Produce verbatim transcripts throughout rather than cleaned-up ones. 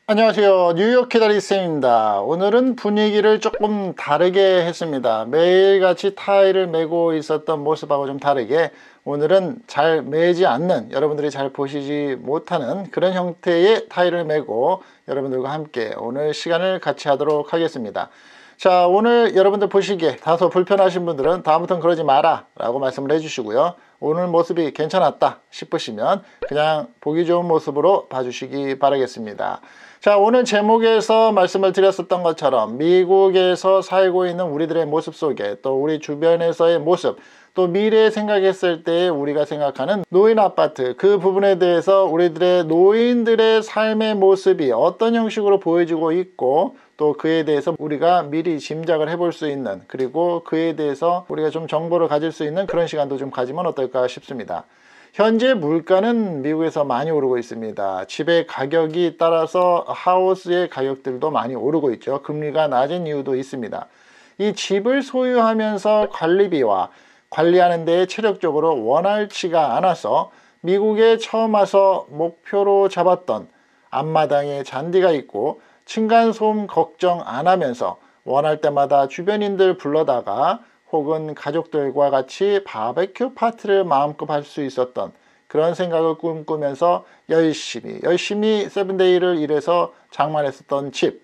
안녕하세요. 뉴욕 기다리쌤입니다. 오늘은 분위기를 조금 다르게 했습니다. 매일같이 타일을 메고 있었던 모습하고 좀 다르게 오늘은 잘 매지 않는, 여러분들이 잘 보시지 못하는 그런 형태의 타일을 메고 여러분들과 함께 오늘 시간을 같이 하도록 하겠습니다. 자, 오늘 여러분들 보시기에 다소 불편하신 분들은 다음부터는 그러지 마라 라고 말씀을 해주시고요. 오늘 모습이 괜찮았다 싶으시면 그냥 보기 좋은 모습으로 봐주시기 바라겠습니다. 자, 오늘 제목에서 말씀을 드렸었던 것처럼 미국에서 살고 있는 우리들의 모습 속에 또 우리 주변에서의 모습, 또 미래에 생각했을 때 우리가 생각하는 노인 아파트, 그 부분에 대해서 우리들의 노인들의 삶의 모습이 어떤 형식으로 보여지고 있고, 또 그에 대해서 우리가 미리 짐작을 해볼 수 있는, 그리고 그에 대해서 우리가 좀 정보를 가질 수 있는 그런 시간도 좀 가지면 어떨까 싶습니다. 현재 물가는 미국에서 많이 오르고 있습니다. 집의 가격이 따라서 하우스의 가격들도 많이 오르고 있죠. 금리가 낮은 이유도 있습니다. 이 집을 소유하면서 관리비와 관리하는 데 체력적으로 원활치가 않아서 미국에 처음 와서 목표로 잡았던 앞마당에 잔디가 있고 층간소음 걱정 안 하면서 원할 때마다 주변인들 불러다가 혹은 가족들과 같이 바베큐 파티를 마음껏 할 수 있었던 그런 생각을 꿈꾸면서 열심히 열심히 세븐데이를 일해서 장만했었던 집,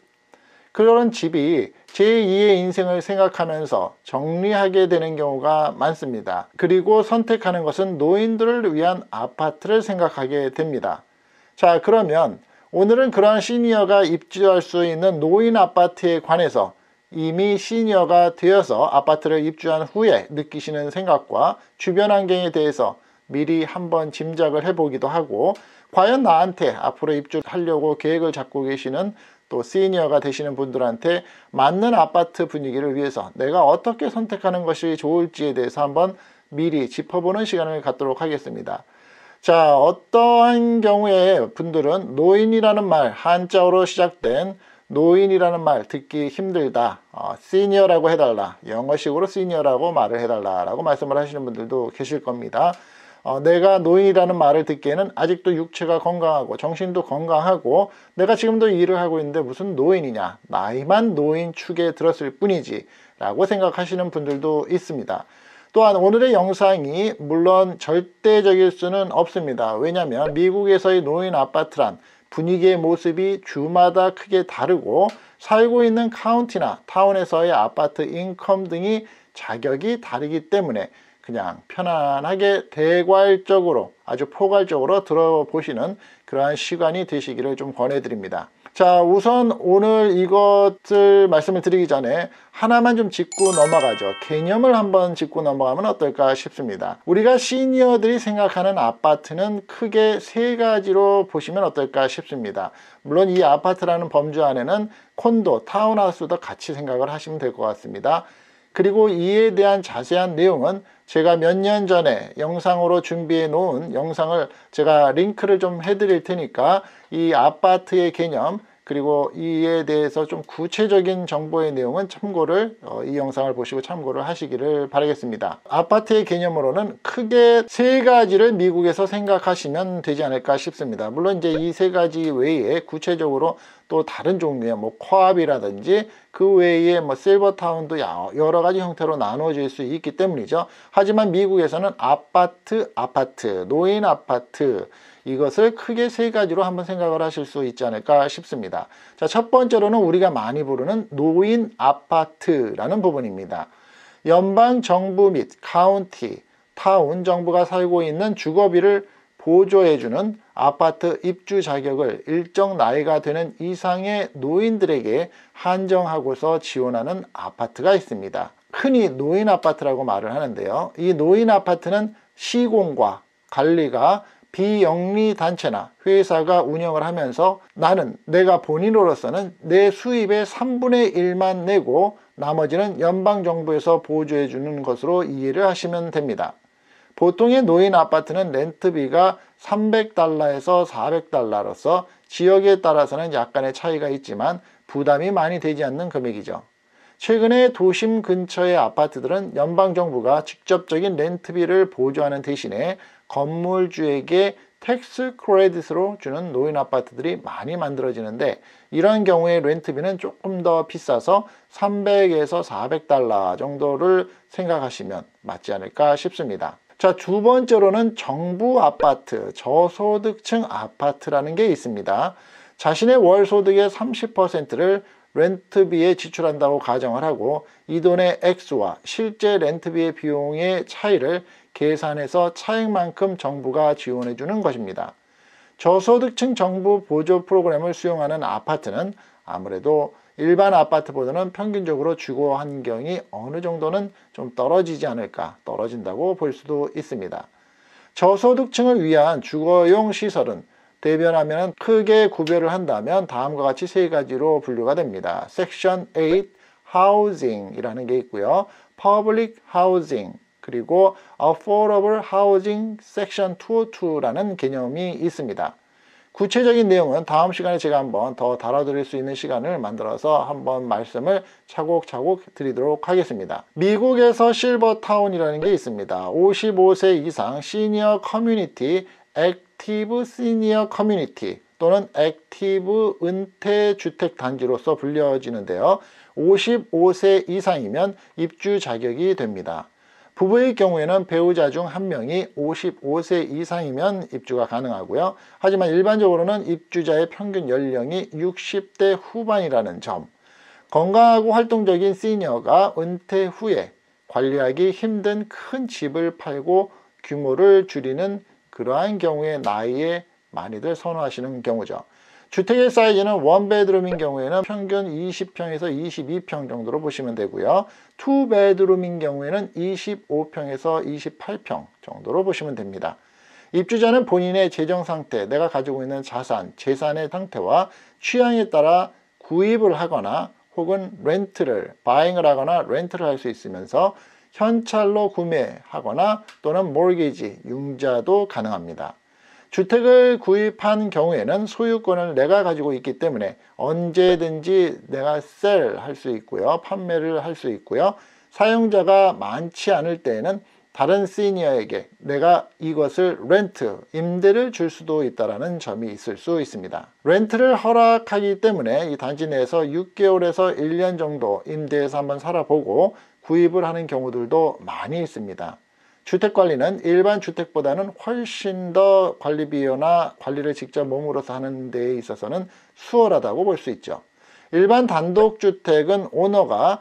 그런 집이 제이의 인생을 생각하면서 정리하게 되는 경우가 많습니다. 그리고 선택하는 것은 노인들을 위한 아파트를 생각하게 됩니다. 자, 그러면 오늘은 그러한 시니어가 입주할 수 있는 노인 아파트에 관해서 이미 시니어가 되어서 아파트를 입주한 후에 느끼시는 생각과 주변 환경에 대해서 미리 한번 짐작을 해보기도 하고, 과연 나한테 앞으로 입주하려고 계획을 잡고 계시는 또 시니어가 되시는 분들한테 맞는 아파트 분위기를 위해서 내가 어떻게 선택하는 것이 좋을지에 대해서 한번 미리 짚어보는 시간을 갖도록 하겠습니다. 자, 어떠한 경우에 분들은 노인이라는 말, 한자어로 시작된 노인이라는 말 듣기 힘들다, 어, 시니어라고 해달라, 영어식으로 시니어라고 말을 해달라 라고 말씀을 하시는 분들도 계실 겁니다. 어, 내가 노인이라는 말을 듣기에는 아직도 육체가 건강하고 정신도 건강하고 내가 지금도 일을 하고 있는데 무슨 노인이냐, 나이만 노인 축에 들었을 뿐이지 라고 생각하시는 분들도 있습니다. 또한 오늘의 영상이 물론 절대적일 수는 없습니다. 왜냐하면 미국에서의 노인 아파트란 분위기의 모습이 주마다 크게 다르고 살고 있는 카운티나 타운에서의 아파트 인컴 등이 자격이 다르기 때문에 그냥 편안하게 대괄적으로, 아주 포괄적으로 들어보시는 그러한 시간이 되시기를 좀 권해드립니다. 자, 우선 오늘 이것을 말씀을 드리기 전에 하나만 좀 짚고 넘어가죠. 개념을 한번 짚고 넘어가면 어떨까 싶습니다. 우리가 시니어들이 생각하는 아파트는 크게 세 가지로 보시면 어떨까 싶습니다. 물론 이 아파트라는 범주 안에는 콘도, 타운하우스도 같이 생각을 하시면 될 것 같습니다. 그리고 이에 대한 자세한 내용은 제가 몇 년 전에 영상으로 준비해 놓은 영상을 제가 링크를 좀 해드릴 테니까 이 아파트의 개념, 그리고 이에 대해서 좀 구체적인 정보의 내용은 참고를 어, 이 영상을 보시고 참고를 하시기를 바라겠습니다. 아파트의 개념으로는 크게 세 가지를 미국에서 생각하시면 되지 않을까 싶습니다. 물론 이제 이 세 가지 외에 구체적으로 또 다른 종류의 뭐 코앞이라든지 그 외에 뭐 실버타운도 여러 가지 형태로 나누어질 수 있기 때문이죠. 하지만 미국에서는 아파트, 아파트, 노인 아파트, 이것을 크게 세 가지로 한번 생각을 하실 수 있지 않을까 싶습니다. 자, 첫 번째로는 우리가 많이 부르는 노인 아파트라는 부분입니다. 연방 정부 및 카운티, 타운 정부가 살고 있는 주거비를 보조해주는 아파트 입주 자격을 일정 나이가 되는 이상의 노인들에게 한정하고서 지원하는 아파트가 있습니다. 흔히 노인 아파트라고 말을 하는데요. 이 노인 아파트는 시공과 관리가 비영리 단체나 회사가 운영을 하면서 나는 내가 본인으로서는 내 수입의 삼분의 일만 내고 나머지는 연방정부에서 보조해 주는 것으로 이해를 하시면 됩니다. 보통의 노인 아파트는 렌트비가 삼백 달러에서 사백 달러로서 지역에 따라서는 약간의 차이가 있지만 부담이 많이 되지 않는 금액이죠. 최근에 도심 근처의 아파트들은 연방정부가 직접적인 렌트비를 보조하는 대신에 건물주에게 텍스 크레딧으로 주는 노인 아파트들이 많이 만들어지는데 이런 경우에 렌트비는 조금 더 비싸서 삼백에서 사백 달러 정도를 생각하시면 맞지 않을까 싶습니다. 자, 두 번째로는 정부 아파트, 저소득층 아파트라는 게 있습니다. 자신의 월 소득의 삼십 퍼센트를 렌트비에 지출한다고 가정을 하고 이 돈의 액수와 실제 렌트비의 비용의 차이를 계산해서 차액만큼 정부가 지원해 주는 것입니다. 저소득층 정부 보조 프로그램을 수용하는 아파트는 아무래도 일반 아파트보다는 평균적으로 주거 환경이 어느 정도는 좀 떨어지지 않을까, 떨어진다고 볼 수도 있습니다. 저소득층을 위한 주거용 시설은 대변하면 크게 구별을 한다면 다음과 같이 세 가지로 분류가 됩니다. 섹션 에잇 Housing이라는 게 있고요. Public Housing, 그리고 Affordable Housing 섹션 이백이라는 개념이 있습니다. 구체적인 내용은 다음 시간에 제가 한번 더 다뤄드릴 수 있는 시간을 만들어서 한번 말씀을 차곡차곡 드리도록 하겠습니다. 미국에서 실버타운이라는 게 있습니다. 오십오 세 이상 시니어 커뮤니티, 액티브 시니어 커뮤니티 또는 액티브 은퇴 주택 단지로서 불려지는데요. 오십오 세 이상이면 입주 자격이 됩니다. 부부의 경우에는 배우자 중 한 명이 오십오 세 이상이면 입주가 가능하고요. 하지만 일반적으로는 입주자의 평균 연령이 육십 대 후반이라는 점, 건강하고 활동적인 시니어가 은퇴 후에 관리하기 힘든 큰 집을 팔고 규모를 줄이는 그러한 경우의 나이에 많이들 선호하시는 경우죠. 주택의 사이즈는 원베드룸인 경우에는 평균 이십 평에서 이십이 평 정도로 보시면 되고요. 투베드룸인 경우에는 이십오 평에서 이십팔 평 정도로 보시면 됩니다. 입주자는 본인의 재정 상태, 내가 가지고 있는 자산, 재산의 상태와 취향에 따라 구입을 하거나 혹은 렌트를, 바잉을 하거나 렌트를 할 수 있으면서 현찰로 구매하거나 또는 모르게지, 융자도 가능합니다. 주택을 구입한 경우에는 소유권을 내가 가지고 있기 때문에 언제든지 내가 셀 할 수 있고요. 판매를 할 수 있고요. 사용자가 많지 않을 때에는 다른 시니어에게 내가 이것을 렌트, 임대를 줄 수도 있다는 점이 있을 수 있습니다. 렌트를 허락하기 때문에 이 단지 내에서 육 개월에서 일 년 정도 임대해서 한번 살아보고 구입을 하는 경우들도 많이 있습니다. 주택관리는 일반 주택보다는 훨씬 더 관리비나 관리를 직접 몸으로서 하는 데에 있어서는 수월하다고 볼 수 있죠. 일반 단독주택은 오너가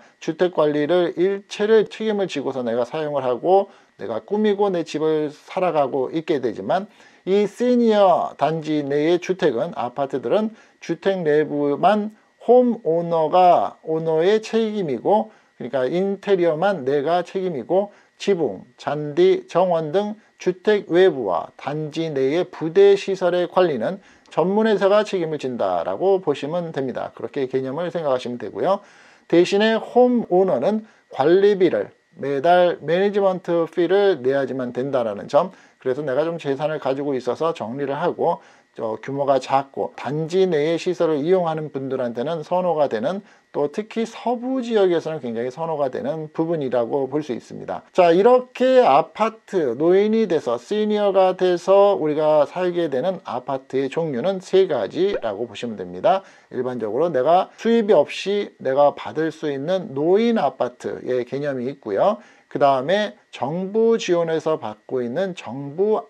주택관리를 일체를 책임을 지고서 내가 사용을 하고 내가 꾸미고 내 집을 살아가고 있게 되지만 이 시니어 단지 내의 주택은, 아파트들은 주택 내부만 홈 오너가 오너의 책임이고, 그러니까 인테리어만 내가 책임이고 지붕, 잔디, 정원 등 주택 외부와 단지 내의 부대 시설의 관리는 전문회사가 책임을 진다라고 보시면 됩니다. 그렇게 개념을 생각하시면 되고요. 대신에 홈 오너는 관리비를 매달 매니지먼트 피를 내야지만 된다라는 점, 그래서 내가 좀 재산을 가지고 있어서 정리를 하고 저 규모가 작고 단지 내의 시설을 이용하는 분들한테는 선호가 되는, 또 특히 서부 지역에서는 굉장히 선호가 되는 부분이라고 볼 수 있습니다. 자, 이렇게 아파트, 노인이 돼서 시니어가 돼서 우리가 살게 되는 아파트의 종류는 세 가지라고 보시면 됩니다. 일반적으로 내가 수입이 없이 내가 받을 수 있는 노인 아파트의 개념이 있고요. 그 다음에 정부 지원에서 받고 있는 정부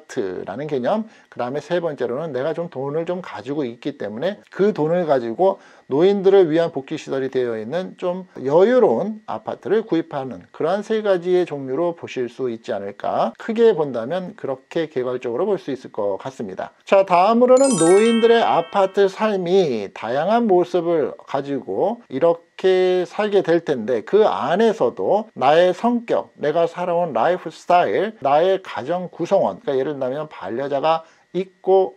아파트라는 개념, 그 다음에 세 번째로는 내가 좀 돈을 좀 가지고 있기 때문에 그 돈을 가지고 노인들을 위한 복지시설이 되어 있는 좀 여유로운 아파트를 구입하는 그러한 세 가지의 종류로 보실 수 있지 않을까, 크게 본다면 그렇게 개괄적으로 볼 수 있을 것 같습니다. 자, 다음으로는 노인들의 아파트 삶이 다양한 모습을 가지고 이렇게 살게 될 텐데, 그 안에서도 나의 성격, 내가 살아온 라이프 스타일, 나의 가정 구성원, 그러니까 예를 들면 반려자가 있고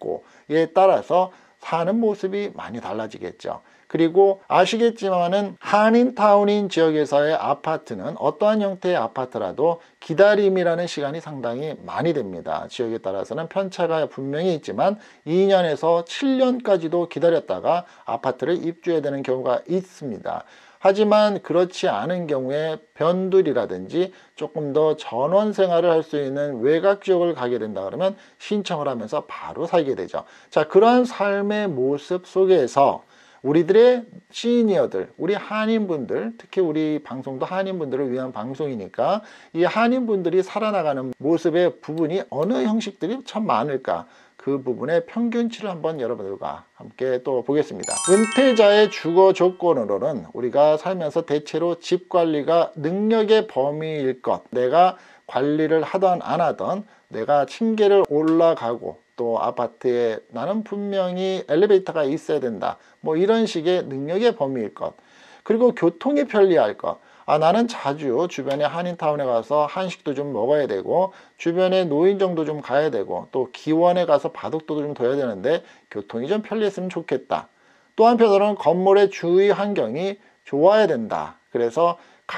없고에 따라서 사는 모습이 많이 달라지겠죠. 그리고 아시겠지만은 한인타운인 지역에서의 아파트는 어떠한 형태의 아파트라도 기다림이라는 시간이 상당히 많이 됩니다. 지역에 따라서는 편차가 분명히 있지만 이 년에서 칠 년까지도 기다렸다가 아파트를 입주해야 되는 경우가 있습니다. 하지만 그렇지 않은 경우에 변두리라든지 조금 더 전원 생활을 할 수 있는 외곽 지역을 가게 된다 그러면 신청을 하면서 바로 살게 되죠. 자, 그러한 삶의 모습 속에서 우리들의 시니어들, 우리 한인분들, 특히 우리 방송도 한인분들을 위한 방송이니까 이 한인분들이 살아나가는 모습의 부분이 어느 형식들이 참 많을까? 그 부분의 평균치를 한번 여러분들과 함께 또 보겠습니다. 은퇴자의 주거 조건으로는 우리가 살면서 대체로 집 관리가 능력의 범위일 것, 내가 관리를 하던 안 하던, 내가 층계를 올라가고 또 아파트에 나는 분명히 엘리베이터가 있어야 된다, 뭐 이런 식의 능력의 범위일 것, 그리고 교통이 편리할 것. 아, 나는 자주 주변에 한인타운에 가서 한식도 좀 먹어야 되고 주변에 노인정도 좀 가야 되고 또 기원에 가서 바둑도 좀 둬야 되는데 교통이 좀 편리했으면 좋겠다. 또 한편으로는 건물의 주위 환경이 좋아야 된다. 그래서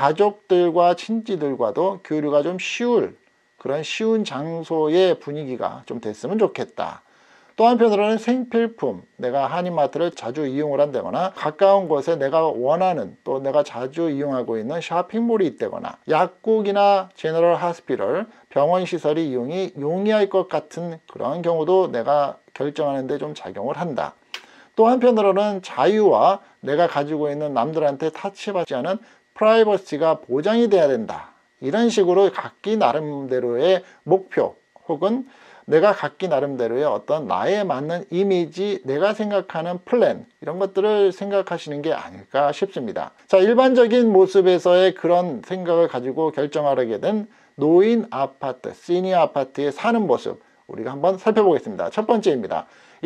가족들과 친지들과도 교류가 좀 쉬울 그런 쉬운 장소의 분위기가 좀 됐으면 좋겠다. 또 한편으로는 생필품, 내가 한인마트를 자주 이용을 한다거나 가까운 곳에 내가 원하는 또 내가 자주 이용하고 있는 쇼핑몰이 있다거나 약국이나 제너럴 하스피럴, 병원 시설이 이용이 용이할 것 같은 그런 경우도 내가 결정하는 데 좀 작용을 한다. 또 한편으로는 자유와 내가 가지고 있는 남들한테 타치받지 않은 프라이버시가 보장이 돼야 된다. 이런 식으로 각기 나름대로의 목표 혹은 내가 각기 나름대로의 어떤 나에 맞는 이미지, 내가 생각하는 플랜, 이런 것들을 생각하시는 게 아닐까 싶습니다. 자, 일반적인 모습에서의 그런 생각을 가지고 결정하게 된 노인 아파트, 시니어 아파트에 사는 모습, 우리가 한번 살펴보겠습니다. 첫 번째입니다.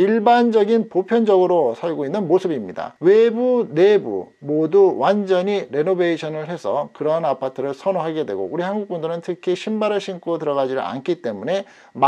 일반적인 보편적으로 살고 있는 모습입니다. 외부, 내부 모두 완전히 레노베이션을 해서 그런 아파트를 선호하게 되고, 우리 한국분들은 특히 신발을 신고 들어가지를 않기 때문에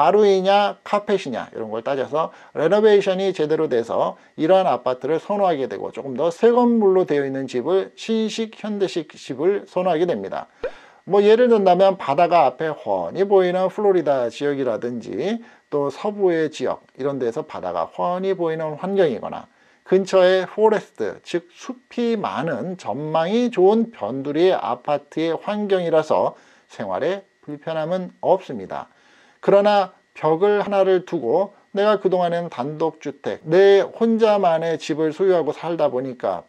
마루이냐 카펫이냐 이런 걸 따져서 레노베이션이 제대로 돼서 이러한 아파트를 선호하게 되고, 조금 더 새 건물로 되어 있는 집을 신식 현대식 집을 선호하게 됩니다. 뭐 예를 든다면 바다가 앞에 훤히 보이는 플로리다 지역이라든지 또 서부의 지역, 이런 데서 바다가 훤히 보이는 환경이거나 근처에 포레스트, 즉 숲이 많은 전망이 좋은 변두리의 아파트의 환경이라서 생활에 불편함은 없습니다. 그러나 벽을 하나를 두고 내가 그동안에는 단독주택, 내 혼자만의 집을 소유하고 살다 보니까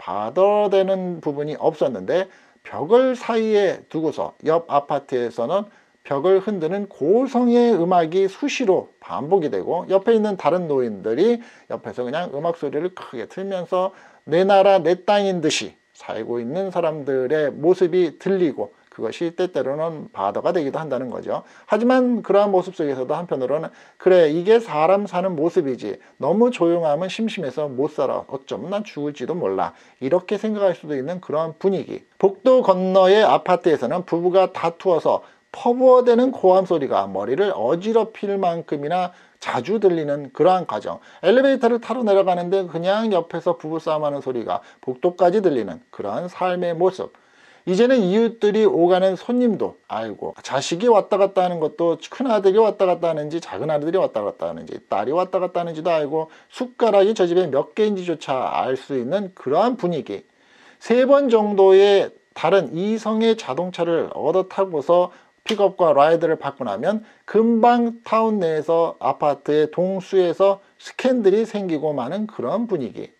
바더되는 부분이 없었는데, 벽을 사이에 두고서 옆 아파트에서는 벽을 흔드는 고성의 음악이 수시로 반복이 되고, 옆에 있는 다른 노인들이 옆에서 그냥 음악 소리를 크게 틀면서 내 나라 내 땅인 듯이 살고 있는 사람들의 모습이 들리고, 그것이 때때로는 바더가 되기도 한다는 거죠. 하지만 그러한 모습 속에서도 한편으로는 그래, 이게 사람 사는 모습이지, 너무 조용하면 심심해서 못 살아, 어쩌면 난 죽을지도 몰라, 이렇게 생각할 수도 있는 그런 분위기. 복도 건너의 아파트에서는 부부가 다투어서 퍼부어대는 고함 소리가 머리를 어지럽힐 만큼이나 자주 들리는 그러한 과정. 엘리베이터를 타러 내려가는데 그냥 옆에서 부부싸움하는 소리가 복도까지 들리는 그러한 삶의 모습. 이제는 이웃들이 오가는 손님도 알고, 자식이 왔다 갔다 하는 것도 큰아들이 왔다 갔다 하는지 작은아들이 왔다 갔다 하는지 딸이 왔다 갔다 하는지도 알고, 숟가락이 저 집에 몇 개인지조차 알 수 있는 그러한 분위기. 세 번 정도의 다른 이성의 자동차를 얻어 타고서 픽업과 라이드를 받고 나면 금방 타운 내에서 아파트의 동수에서 스캔들이 생기고 마는 그런 분위기.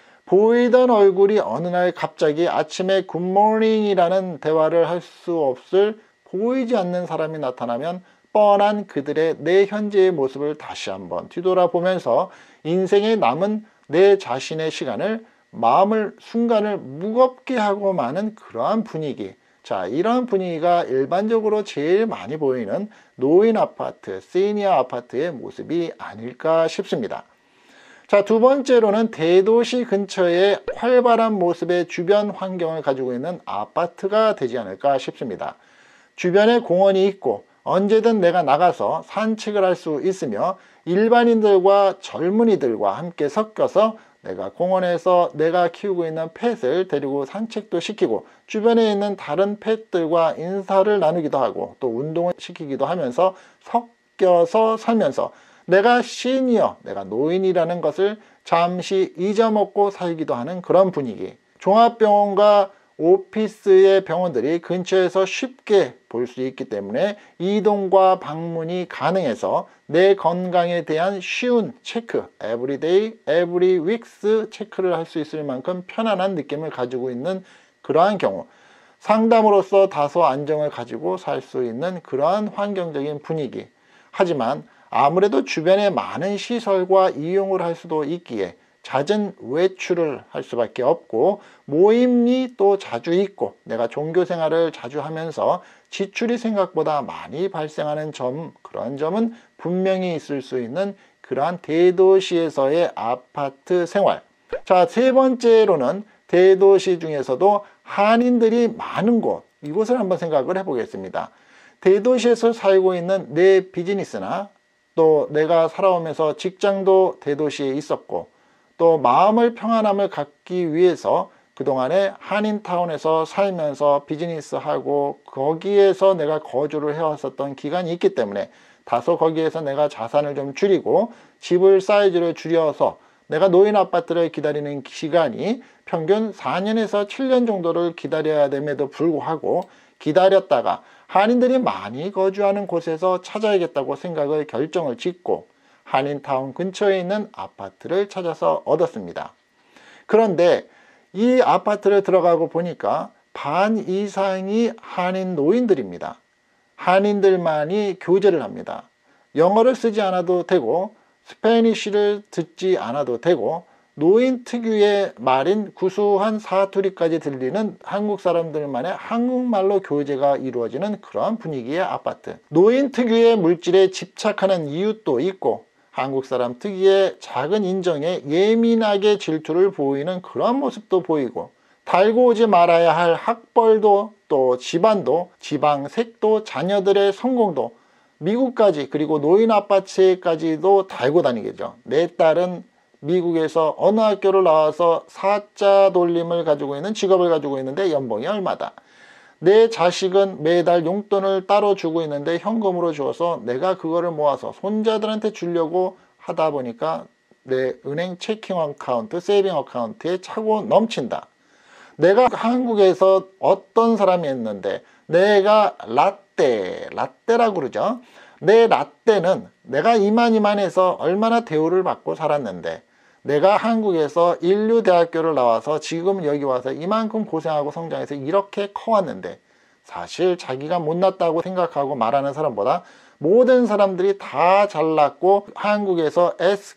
보이던 얼굴이 어느 날 갑자기 아침에 굿모닝이라는 대화를 할 수 없을 보이지 않는 사람이 나타나면 뻔한 그들의 내 현재의 모습을 다시 한번 뒤돌아보면서 인생에 남은 내 자신의 시간을, 마음을, 순간을 무겁게 하고 마는 그러한 분위기. 자, 이런 분위기가 일반적으로 제일 많이 보이는 노인 아파트, 시니어 아파트의 모습이 아닐까 싶습니다. 자, 두 번째로는 대도시 근처에 활발한 모습의 주변 환경을 가지고 있는 아파트가 되지 않을까 싶습니다. 주변에 공원이 있고 언제든 내가 나가서 산책을 할 수 있으며, 일반인들과 젊은이들과 함께 섞여서 내가 공원에서 내가 키우고 있는 펫을 데리고 산책도 시키고, 주변에 있는 다른 펫들과 인사를 나누기도 하고 또 운동을 시키기도 하면서 섞여서 살면서 내가 시니어, 내가 노인이라는 것을 잠시 잊어먹고 살기도 하는 그런 분위기. 종합병원과 오피스의 병원들이 근처에서 쉽게 볼 수 있기 때문에 이동과 방문이 가능해서 내 건강에 대한 쉬운 체크, everyday, every weeks 체크를 할 수 있을 만큼 편안한 느낌을 가지고 있는 그러한 경우, 상담으로서 다소 안정을 가지고 살 수 있는 그러한 환경적인 분위기. 하지만 아무래도 주변에 많은 시설과 이용을 할 수도 있기에 잦은 외출을 할 수밖에 없고, 모임이 또 자주 있고, 내가 종교 생활을 자주 하면서 지출이 생각보다 많이 발생하는 점, 그런 점은 분명히 있을 수 있는 그러한 대도시에서의 아파트 생활. 자, 세 번째로는 대도시 중에서도 한인들이 많은 곳, 이곳을 한번 생각을 해보겠습니다. 대도시에서 살고 있는 내 비즈니스나 또 내가 살아오면서 직장도 대도시에 있었고, 또 마음을 평안함을 갖기 위해서 그동안에 한인타운에서 살면서 비즈니스하고 거기에서 내가 거주를 해왔었던 기간이 있기 때문에 다소 거기에서 내가 자산을 좀 줄이고 집을 사이즈를 줄여서 내가 노인 아파트를 기다리는 시간이 평균 사 년에서 칠 년 정도를 기다려야 됨에도 불구하고 기다렸다가 한인들이 많이 거주하는 곳에서 찾아야겠다고 생각을 결정을 짓고 한인타운 근처에 있는 아파트를 찾아서 얻었습니다. 그런데 이 아파트를 들어가고 보니까 반 이상이 한인 노인들입니다. 한인들만이 교제를 합니다. 영어를 쓰지 않아도 되고 스페니쉬를 듣지 않아도 되고 노인 특유의 말인 구수한 사투리까지 들리는 한국 사람들만의 한국말로 교제가 이루어지는 그러한 분위기의 아파트. 노인 특유의 물질에 집착하는 이유도 있고 한국 사람 특유의 작은 인정에 예민하게 질투를 보이는 그런 모습도 보이고, 달고 오지 말아야 할 학벌도 또 집안도 지방색도 자녀들의 성공도 미국까지, 그리고 노인 아파트까지도 달고 다니겠죠. 내 딸은 미국에서 어느 학교를 나와서 사자 돌림을 가지고 있는 직업을 가지고 있는데 연봉이 얼마다. 내 자식은 매달 용돈을 따로 주고 있는데 현금으로 주어서 내가 그거를 모아서 손자들한테 주려고 하다 보니까 내 은행 체킹 어카운트, 세이빙 어카운트에 차고 넘친다. 내가 한국에서 어떤 사람이 했는데 내가 라떼, 라떼라고 그러죠. 내 라떼는 내가 이만이만해서 얼마나 대우를 받고 살았는데 내가 한국에서 인류대학교를 나와서 지금 여기 와서 이만큼 고생하고 성장해서 이렇게 커왔는데, 사실 자기가 못났다고 생각하고 말하는 사람보다 모든 사람들이 다 잘났고 한국에서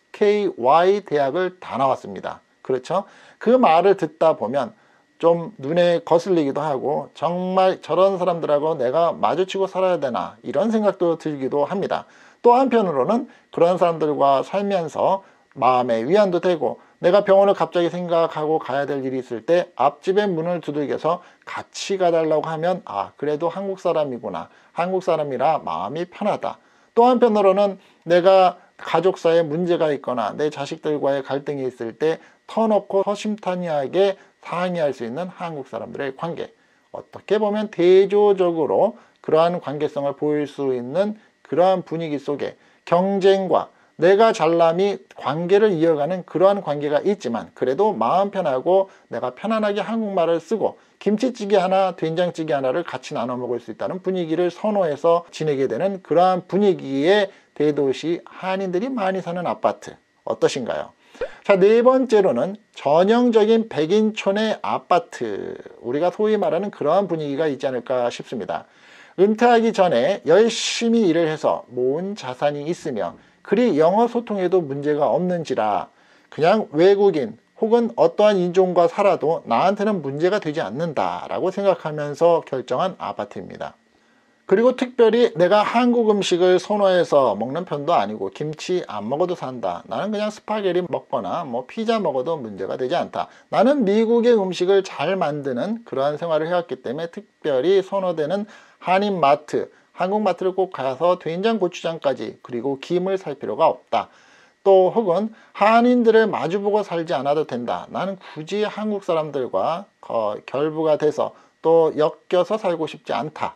에스케이와이 대학을 다 나왔습니다. 그렇죠? 그 말을 듣다 보면 좀 눈에 거슬리기도 하고 정말 저런 사람들하고 내가 마주치고 살아야 되나 이런 생각도 들기도 합니다. 또 한편으로는 그런 사람들과 살면서 마음의 위안도 되고, 내가 병원을 갑자기 생각하고 가야 될 일이 있을 때 앞집에 문을 두들겨서 같이 가달라고 하면 아, 그래도 한국 사람이구나, 한국 사람이라 마음이 편하다. 또 한편으로는 내가 가족사에 문제가 있거나 내 자식들과의 갈등이 있을 때 터놓고 허심탄회하게 상의할 수 있는 한국 사람들의 관계, 어떻게 보면 대조적으로 그러한 관계성을 보일 수 있는 그러한 분위기 속에 경쟁과 내가 잘남이 관계를 이어가는 그러한 관계가 있지만, 그래도 마음 편하고 내가 편안하게 한국말을 쓰고 김치찌개 하나, 된장찌개 하나를 같이 나눠 먹을 수 있다는 분위기를 선호해서 지내게 되는 그러한 분위기의 대도시 한인들이 많이 사는 아파트, 어떠신가요? 자, 네 번째로는 전형적인 백인촌의 아파트, 우리가 소위 말하는 그러한 분위기가 있지 않을까 싶습니다. 은퇴하기 전에 열심히 일을 해서 모은 자산이 있으며 그리 영어 소통에도 문제가 없는지라 그냥 외국인 혹은 어떠한 인종과 살아도 나한테는 문제가 되지 않는다라고 생각하면서 결정한 아파트입니다. 그리고 특별히 내가 한국 음식을 선호해서 먹는 편도 아니고 김치 안 먹어도 산다, 나는 그냥 스파게티 먹거나 뭐 피자 먹어도 문제가 되지 않다, 나는 미국의 음식을 잘 만드는 그러한 생활을 해왔기 때문에 특별히 선호되는 한인마트, 한국마트를 꼭 가서 된장 고추장까지 그리고 김을 살 필요가 없다. 또 혹은 한인들을 마주보고 살지 않아도 된다, 나는 굳이 한국 사람들과 어, 결부가 돼서 또 엮여서 살고 싶지 않다.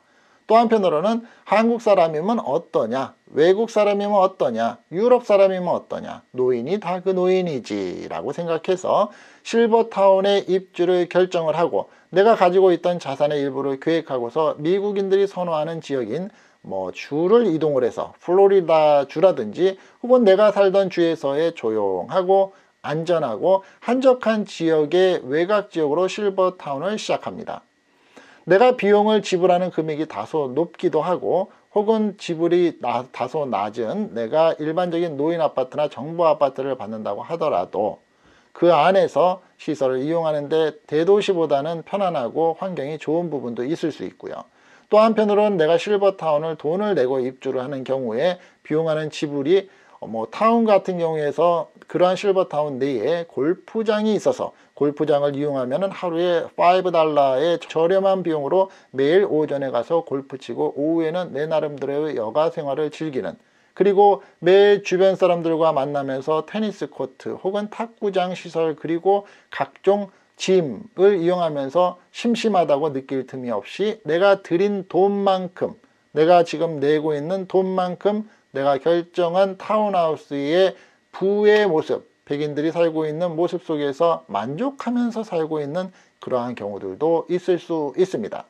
또 한편으로는 한국 사람이면 어떠냐, 외국 사람이면 어떠냐, 유럽 사람이면 어떠냐, 노인이 다 그 노인이지 라고 생각해서 실버타운에 입주를 결정을 하고 내가 가지고 있던 자산의 일부를 계획하고서 미국인들이 선호하는 지역인 뭐 주를 이동을 해서 플로리다 주라든지 혹은 내가 살던 주에서의 조용하고 안전하고 한적한 지역의 외곽 지역으로 실버타운을 시작합니다. 내가 비용을 지불하는 금액이 다소 높기도 하고 혹은 지불이 나, 다소 낮은 내가 일반적인 노인 아파트나 정부 아파트를 받는다고 하더라도 그 안에서 시설을 이용하는데 대도시보다는 편안하고 환경이 좋은 부분도 있을 수 있고요. 또 한편으로는 내가 실버타운을 돈을 내고 입주를 하는 경우에 비용하는 지불이 뭐 타운 같은 경우에서 그러한 실버타운 내에 골프장이 있어서 골프장을 이용하면 하루에 오 달러의 저렴한 비용으로 매일 오전에 가서 골프 치고 오후에는 내 나름대로의 여가 생활을 즐기는, 그리고 매일 주변 사람들과 만나면서 테니스 코트 혹은 탁구장 시설 그리고 각종 짐을 이용하면서 심심하다고 느낄 틈이 없이 내가 들인 돈만큼, 내가 지금 내고 있는 돈만큼 내가 결정한 타운하우스의 부의 모습, 백인들이 살고 있는 모습 속에서 만족하면서 살고 있는 그러한 경우들도 있을 수 있습니다.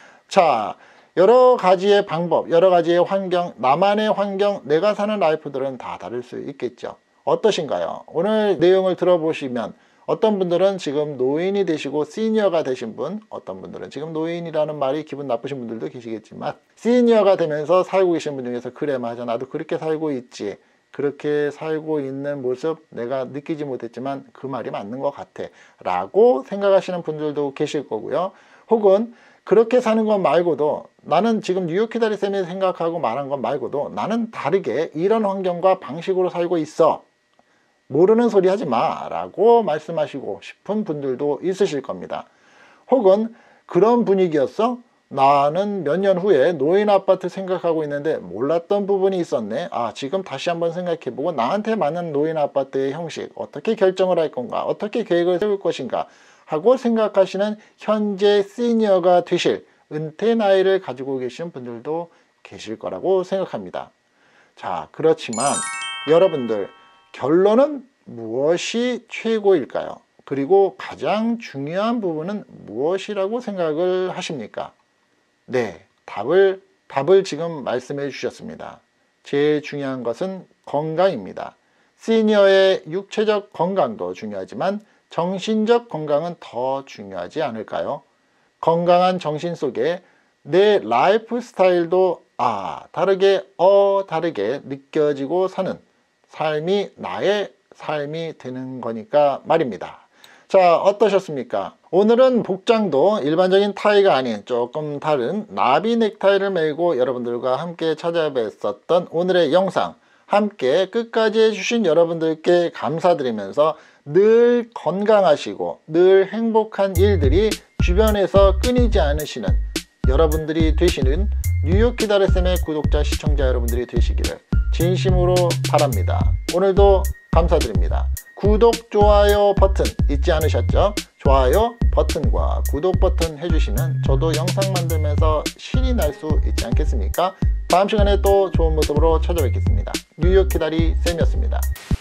자, 여러 가지의 방법, 여러 가지의 환경, 나만의 환경, 내가 사는 라이프들은 다 다를 수 있겠죠. 어떠신가요? 오늘 내용을 들어보시면 어떤 분들은 지금 노인이 되시고 시니어가 되신 분, 어떤 분들은 지금 노인이라는 말이 기분 나쁘신 분들도 계시겠지만 시니어가 되면서 살고 계신 분 중에서 그래 맞아 나도 그렇게 살고 있지, 그렇게 살고 있는 모습 내가 느끼지 못했지만 그 말이 맞는 것 같아 라고 생각하시는 분들도 계실 거고요. 혹은 그렇게 사는 것 말고도 나는 지금 뉴욕 키다리쌤이 생각하고 말한 것 말고도 나는 다르게 이런 환경과 방식으로 살고 있어, 모르는 소리 하지 마 라고 말씀하시고 싶은 분들도 있으실 겁니다. 혹은 그런 분위기였어? 나는 몇 년 후에 노인 아파트 생각하고 있는데 몰랐던 부분이 있었네. 아, 지금 다시 한번 생각해보고 나한테 맞는 노인 아파트의 형식 어떻게 결정을 할 건가, 어떻게 계획을 세울 것인가 하고 생각하시는 현재 시니어가 되실 은퇴 나이를 가지고 계신 분들도 계실 거라고 생각합니다. 자, 그렇지만 여러분들 결론은 무엇이 최고일까요? 그리고 가장 중요한 부분은 무엇이라고 생각을 하십니까? 네, 답을, 답을 지금 말씀해 주셨습니다. 제일 중요한 것은 건강입니다. 시니어의 육체적 건강도 중요하지만 정신적 건강은 더 중요하지 않을까요? 건강한 정신 속에 내 라이프 스타일도 아, 다르게, 어, 다르게 느껴지고 사는 삶이 나의 삶이 되는 거니까 말입니다. 자, 어떠셨습니까? 오늘은 복장도 일반적인 타이가 아닌 조금 다른 나비 넥타이를 메고 여러분들과 함께 찾아뵀었던 오늘의 영상, 함께 끝까지 해주신 여러분들께 감사드리면서 늘 건강하시고 늘 행복한 일들이 주변에서 끊이지 않으시는 여러분들이 되시는 뉴욕 키다리쌤의 구독자 시청자 여러분들이 되시기를 진심으로 바랍니다. 오늘도 감사드립니다. 구독, 좋아요 버튼 잊지 않으셨죠? 좋아요 버튼과 구독 버튼 해주시면 저도 영상 만들면서 신이 날 수 있지 않겠습니까? 다음 시간에 또 좋은 모습으로 찾아뵙겠습니다. 뉴욕 키다리 쌤이었습니다.